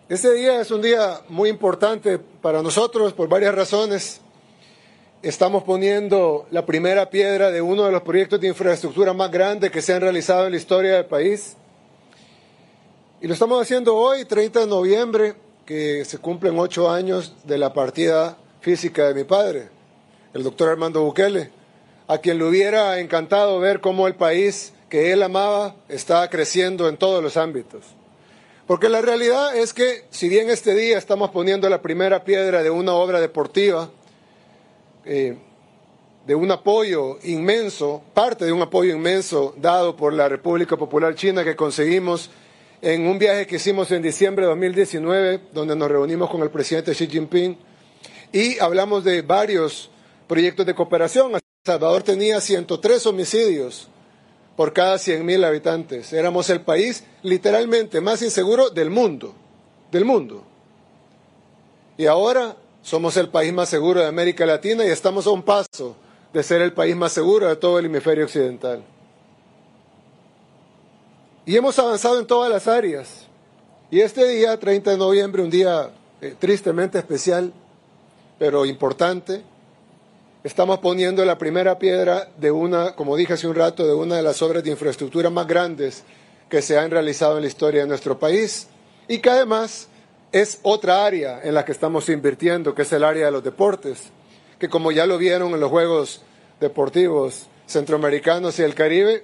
Este día es un día muy importante para nosotros por varias razones. Estamos poniendo la primera piedra de uno de los proyectos de infraestructura más grandes que se han realizado en la historia del país. Y lo estamos haciendo hoy, 30 de noviembre, que se cumplen 8 años de la partida física de mi padre, el doctor Armando Bukele, a quien le hubiera encantado ver cómo el país que él amaba está creciendo en todos los ámbitos. Porque la realidad es que, si bien este día estamos poniendo la primera piedra de una obra deportiva, de un apoyo inmenso, parte de un apoyo inmenso dado por la República Popular China que conseguimos en un viaje que hicimos en diciembre de 2019, donde nos reunimos con el presidente Xi Jinping y hablamos de varios proyectos de cooperación. El Salvador tenía 103 homicidios por cada 100.000 habitantes. Éramos el país literalmente más inseguro del mundo. Y ahora somos el país más seguro de América Latina y estamos a un paso de ser el país más seguro de todo el hemisferio occidental. Y hemos avanzado en todas las áreas. Y este día, 30 de noviembre, un día tristemente especial, pero importante, estamos poniendo la primera piedra de una, como dije hace un rato, de una de las obras de infraestructura más grandes que se han realizado en la historia de nuestro país y que además es otra área en la que estamos invirtiendo, que es el área de los deportes, que como ya lo vieron en los Juegos Deportivos Centroamericanos y del Caribe,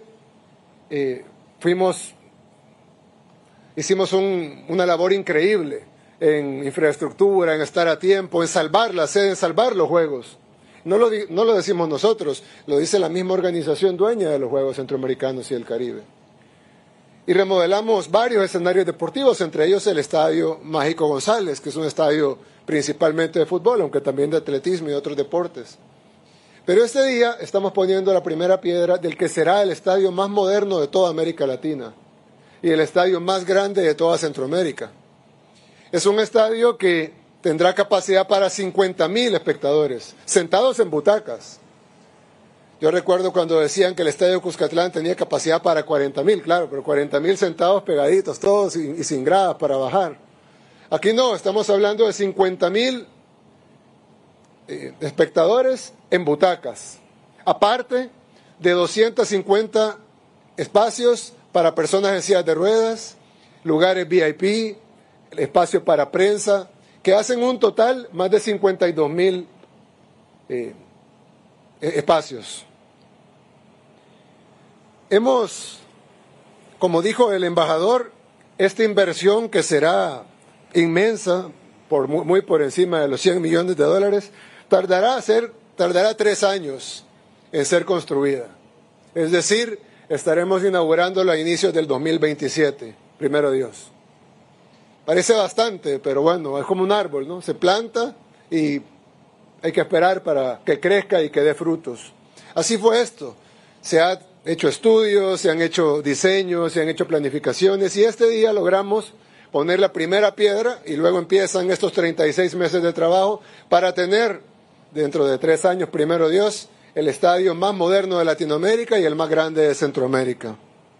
hicimos una labor increíble en infraestructura, en estar a tiempo, en salvar la sede, en salvar los Juegos. No lo decimos nosotros, lo dice la misma organización dueña de los Juegos Centroamericanos y del Caribe. Y remodelamos varios escenarios deportivos, entre ellos el Estadio Mágico González, que es un estadio principalmente de fútbol, aunque también de atletismo y otros deportes. Pero este día estamos poniendo la primera piedra del que será el estadio más moderno de toda América Latina y el estadio más grande de toda Centroamérica. Es un estadio que tendrá capacidad para 50.000 espectadores, sentados en butacas. Yo recuerdo cuando decían que el Estadio Cuscatlán tenía capacidad para 40.000, claro, pero 40.000 sentados pegaditos, todos y sin gradas para bajar. Aquí no, estamos hablando de 50.000 espectadores en butacas, aparte de 250 espacios para personas en sillas de ruedas, lugares VIP, espacio para prensa, que hacen un total más de 52.000 espacios. Hemos, como dijo el embajador, esta inversión que será inmensa, muy por encima de los 100 millones de dólares, tardará 3 años en ser construida. Es decir, estaremos inaugurándola a inicios del 2027, primero Dios. Parece bastante, pero bueno, es como un árbol, ¿no? Se planta y hay que esperar para que crezca y que dé frutos. Así fue esto. Se han hecho estudios, se han hecho diseños, se han hecho planificaciones y este día logramos poner la primera piedra y luego empiezan estos 36 meses de trabajo para tener, dentro de 3 años, primero Dios, el estadio más moderno de Latinoamérica y el más grande de Centroamérica.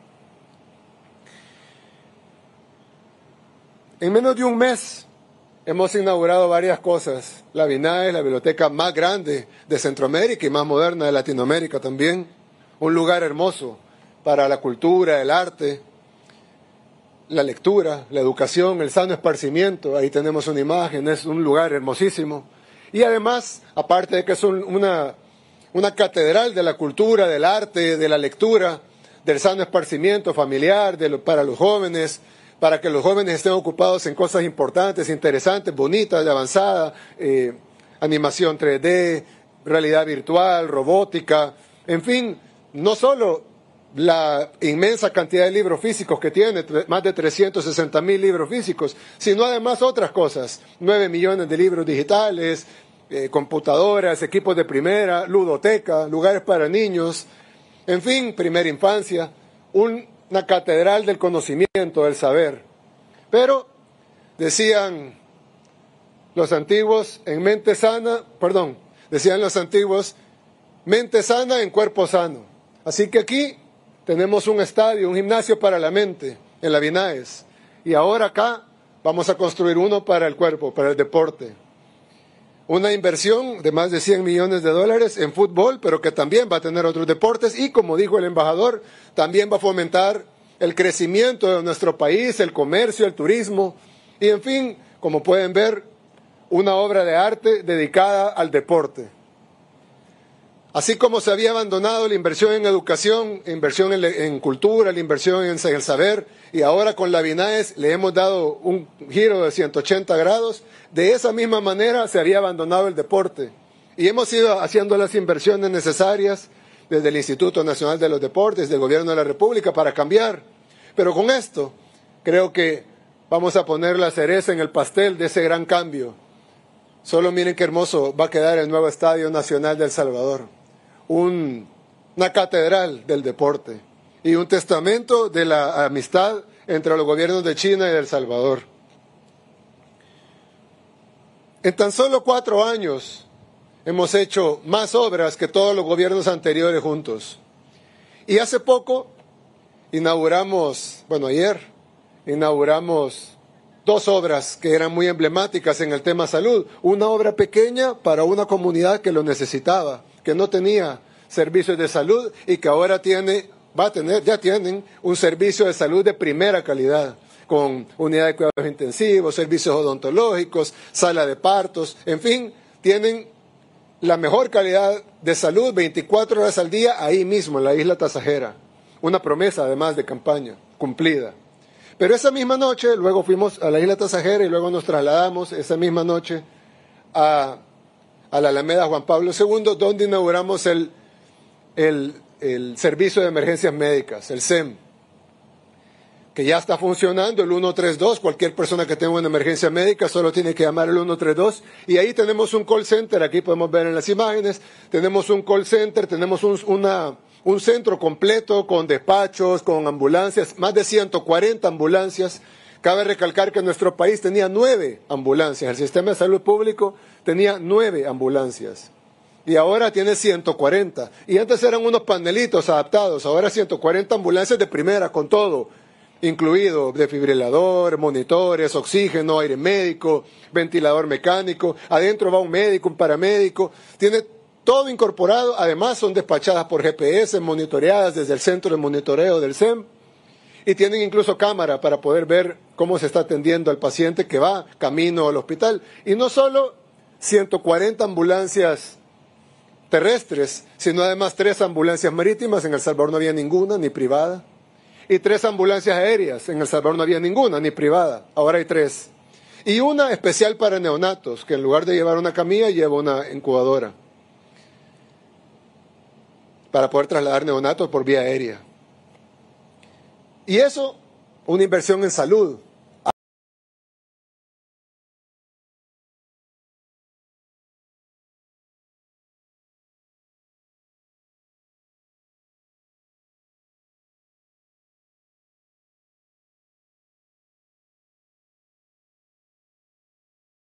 En menos de un mes hemos inaugurado varias cosas. La BINAES, la biblioteca más grande de Centroamérica y más moderna de Latinoamérica también. Un lugar hermoso para la cultura, el arte, la lectura, la educación, el sano esparcimiento. Ahí tenemos una imagen, es un lugar hermosísimo. Y además, aparte de que es una catedral de la cultura, del arte, de la lectura, del sano esparcimiento familiar, para los jóvenes, para que los jóvenes estén ocupados en cosas importantes, interesantes, bonitas, de avanzada, animación 3D, realidad virtual, robótica, en fin, no solo la inmensa cantidad de libros físicos que tiene, más de 360.000 libros físicos, sino además otras cosas, 9 millones de libros digitales, computadoras, equipos de primera, ludoteca, lugares para niños, en fin, primera infancia, una catedral del conocimiento, del saber. Pero, decían los antiguos, decían los antiguos, mente sana en cuerpo sano. Así que aquí tenemos un estadio, un gimnasio para la mente, en la BINAES. Y ahora acá vamos a construir uno para el cuerpo, para el deporte. Una inversión de más de $100 millones en fútbol, pero que también va a tener otros deportes y, como dijo el embajador, también va a fomentar el crecimiento de nuestro país, el comercio, el turismo y, en fin, como pueden ver, una obra de arte dedicada al deporte. Así como se había abandonado la inversión en educación, inversión en cultura, la inversión en el saber, y ahora con la BINAES le hemos dado un giro de 180 grados, de esa misma manera se había abandonado el deporte. Y hemos ido haciendo las inversiones necesarias desde el Instituto Nacional de los Deportes, del Gobierno de la República, para cambiar. Pero con esto creo que vamos a poner la cereza en el pastel de ese gran cambio. Solo miren qué hermoso va a quedar el nuevo Estadio Nacional de El Salvador. Una catedral del deporte y un testamento de la amistad entre los gobiernos de China y de El Salvador. En tan solo 4 años hemos hecho más obras que todos los gobiernos anteriores juntos. Y hace poco ayer inauguramos 2 obras que eran muy emblemáticas en el tema salud. Una obra pequeña para una comunidad que lo necesitaba, que no tenía servicios de salud y que ahora ya tienen un servicio de salud de primera calidad, con unidad de cuidados intensivos, servicios odontológicos, sala de partos, en fin, tienen la mejor calidad de salud 24 horas al día ahí mismo en la isla Tasajera. Una promesa además de campaña cumplida. Pero esa misma noche, luego fuimos a la isla Tasajera y luego nos trasladamos esa misma noche a la Alameda Juan Pablo II, donde inauguramos el Servicio de Emergencias Médicas, el SEM, que ya está funcionando, el 132. Cualquier persona que tenga una emergencia médica solo tiene que llamar al 132. Y ahí tenemos un call center, aquí podemos ver en las imágenes, tenemos un call center, tenemos un centro completo con despachos, con ambulancias, más de 140 ambulancias. Cabe recalcar que nuestro país tenía 9 ambulancias, el sistema de salud público tenía 9 ambulancias y ahora tiene 140. Y antes eran unos panelitos adaptados, ahora 140 ambulancias de primera con todo, incluido desfibrilador, monitores, oxígeno, aire médico, ventilador mecánico, adentro va un médico, un paramédico, tiene todo incorporado, además son despachadas por GPS, monitoreadas desde el centro de monitoreo del SEM, y tienen incluso cámara para poder ver cómo se está atendiendo al paciente que va camino al hospital. Y no solo 140 ambulancias terrestres, sino además 3 ambulancias marítimas, en El Salvador no había ninguna, ni privada, y 3 ambulancias aéreas, en El Salvador no había ninguna, ni privada, ahora hay 3. Y una especial para neonatos, que en lugar de llevar una camilla, lleva una incubadora, para poder trasladar neonatos por vía aérea. Y eso, una inversión en salud,